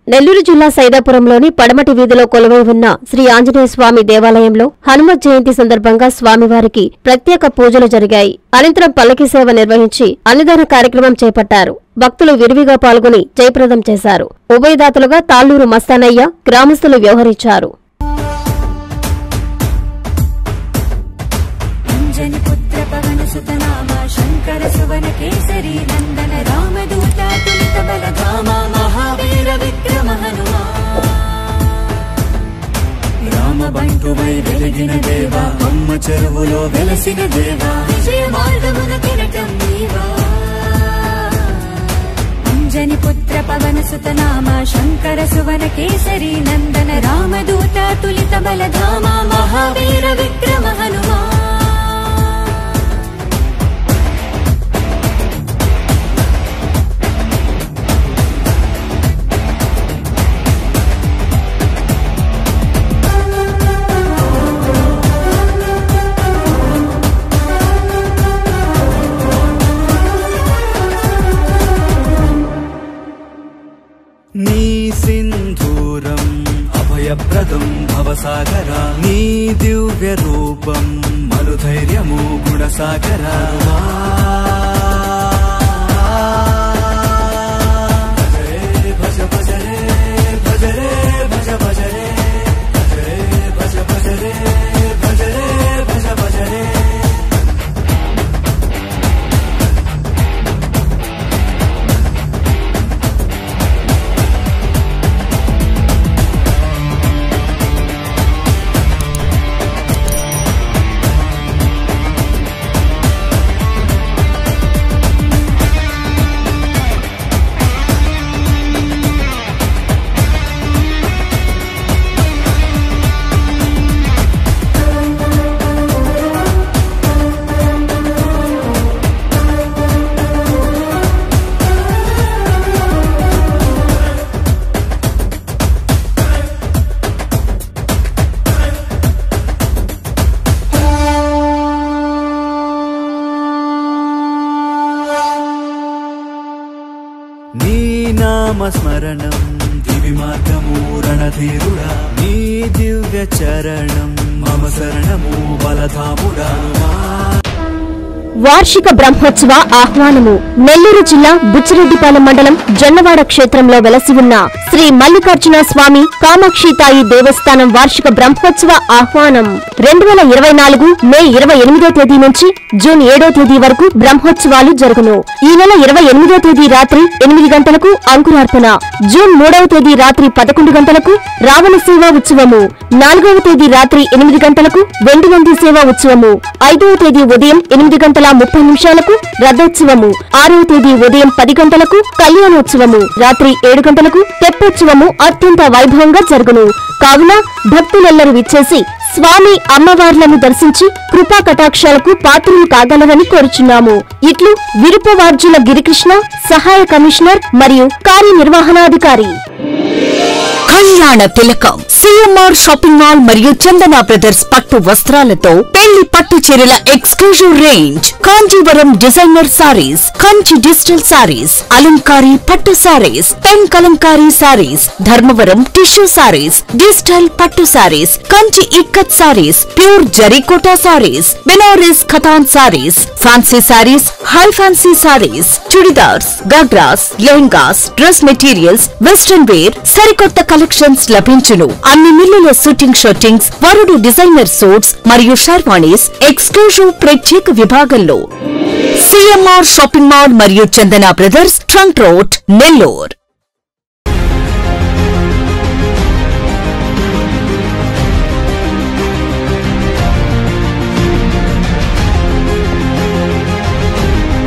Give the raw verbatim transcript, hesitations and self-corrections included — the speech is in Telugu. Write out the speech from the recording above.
నెల్లూరు జిల్లా సైదాపురంలోని పడమటి వీధిలో కొలువై ఉన్న శ్రీ ఆంజనేయ స్వామి దేవాలయంలో హనుమత్ జయంతి సందర్భంగా స్వామివారికి ప్రత్యేక పూజలు జరిగాయి. అనంతరం పల్లకి సేవ నిర్వహించి అన్నదాన కార్యక్రమం చేపట్టారు. భక్తులు విరివిగా పాల్గొని జయప్రదం చేశారు. ఉభయదాతలుగా తాళ్లూరు మస్తానయ్య గ్రామస్తులు వ్యవహరించారు. బంటువై వెలిగిన దేవా అమ్మ చెరువులో వెలసిన దేవా విజయ మార్గమున కిరటం నీవా అంజని పుత్ర పవన సుత నామ శంకర సువన కేసరి నందన రామదూత తులిత బలధామ మహావీర విక్రమ హనుమా నీ సింధూరం అభయప్రదం భవసాగరా నీ దివ్య రూపం మరుధైర్యము గుణసాగరా భజ భజరే భజరే భజ భజరే భజ భజరే భజరే భజ భజరే నీ నామ స్మరణం దివి మార్గము రణధీరుడా నీ దివ్య చరణం మమ శరణము బలధాముడా. వార్షిక బ్రహ్మోత్సవ ఆహ్వానము. నెల్లూరు జిల్లా బుచ్చిరెడ్డిపాలెం మండలం జొన్నవాడ క్షేత్రంలో వెలసి ఉన్న శ్రీ మల్లికార్జున స్వామి కామాక్షితాయి దేవస్థానం వార్షిక బ్రహ్మోత్సవ ఆహ్వానం రెండు వేల ఇరవై నాలుగు మే ఇరవై ఎనిమిదో తేదీ నుంచి జూన్ ఏడో తేదీ వరకు బ్రహ్మోత్సవాలు జరుగును. ఈ నెల ఇరవై ఎనిమిదో తేదీ రాత్రి ఎనిమిది గంటలకు అంకురార్పణ, జూన్ మూడవ తేదీ రాత్రి పదకొండు గంటలకు రావణ సేవా ఉత్సవము, నాలుగవ తేదీ రాత్రి ఎనిమిది గంటలకు వెండి నంది సేవా ఉత్సవము, ఐదవ తేదీ ఉదయం ఎనిమిది గంటల ముప్పై నిమిషాలకు రథోత్సవము, ఆరవ తేదీ ఉదయం పది గంటలకు కళ్యాణోత్సవము, రాత్రి ఏడు గంటలకు తెప్పోత్సవము అత్యంత వైభవంగా జరుగును. కావున భక్తులెల్లరూ విచ్చేసి స్వామి అమ్మవార్లను దర్శించి కృపా కటాక్షాలకు పాత్రలు కాగలరని కోరుచున్నాము. ఇట్లు విరుపవార్జుల గిరికృష్ణ, సహాయ కమిషనర్ మరియు కార్యనిర్వహణాధికారి. కళ్యాణ తిలకం సిఎంఆర్ షాపింగ్ మాల్ మరియు చందన బ్రదర్స్ పట్టు వస్త్రాలతో పెళ్లి పట్టు చీరల exclusive range, Kanjeevaram designer sarees, Kanchi digital sarees, అలంకారీ పట్టు sarees, pen Kalamkari sarees, Dharmavaram tissue sarees, digital పట్టు సారీస్, కంచి ఇక్కత్ సారీస్, ప్యూర్ జరీకోటా సారీస్, బెనారస్ ఖతాన్ sarees, fancy sarees, high fancy sarees, chudidars, ghagras, lehengas, dress materials, western wear, సరికొత్త కలెక్షన్స్ లభించును. అన్ని మిల్లుల షూటింగ్ షూటింగ్స్, వరుడు డిజైనర్ సూట్స్ మరియు షర్వాణీస్ ఎక్స్క్లూజివ్ ప్రత్యేక విభాగంలో. సిఎంఆర్ షాపింగ్ మాల్ మరియు Chandana brothers, trunk road, Nellore.